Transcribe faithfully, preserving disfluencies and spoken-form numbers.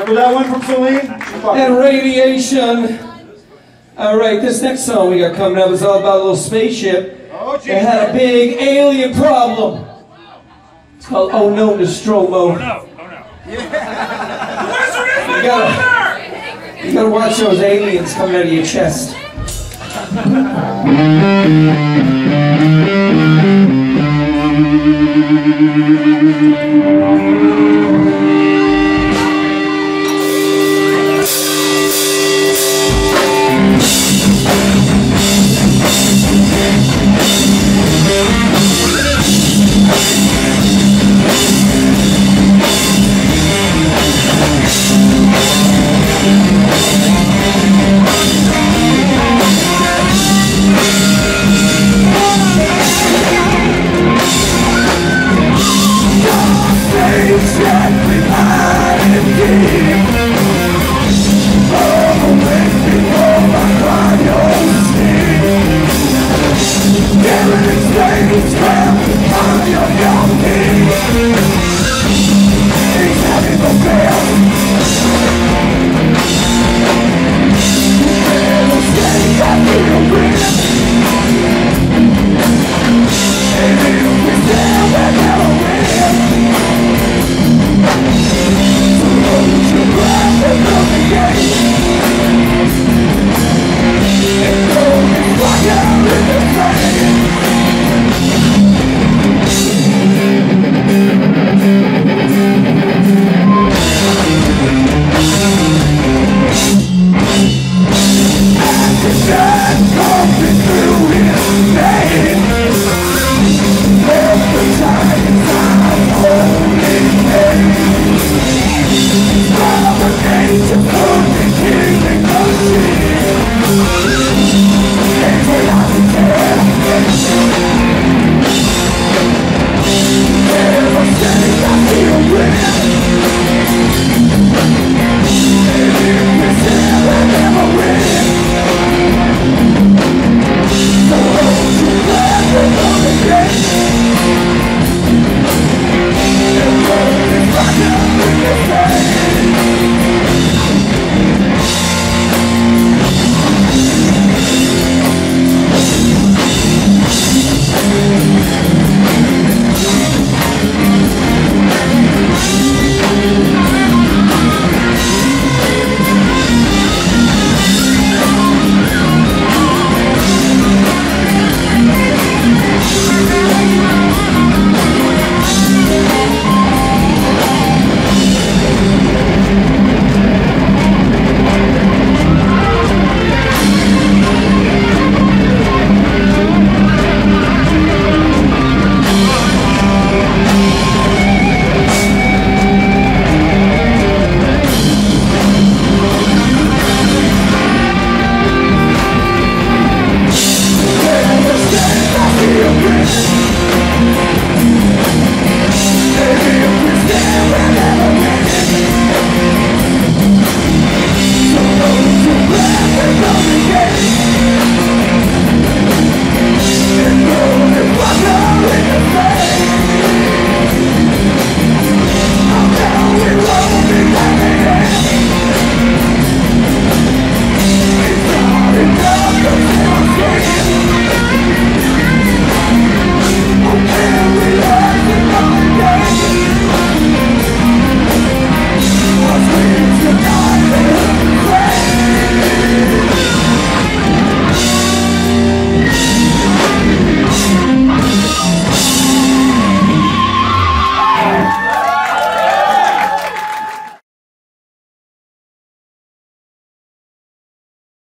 Remember that one from Celine? And Radiation. All right, this next song we got coming up is all about a little spaceship. Oh, It had a big alien problem. It's called Oh No Nostromo. Oh no, oh no. You gotta, you gotta watch those aliens coming out of your chest. It's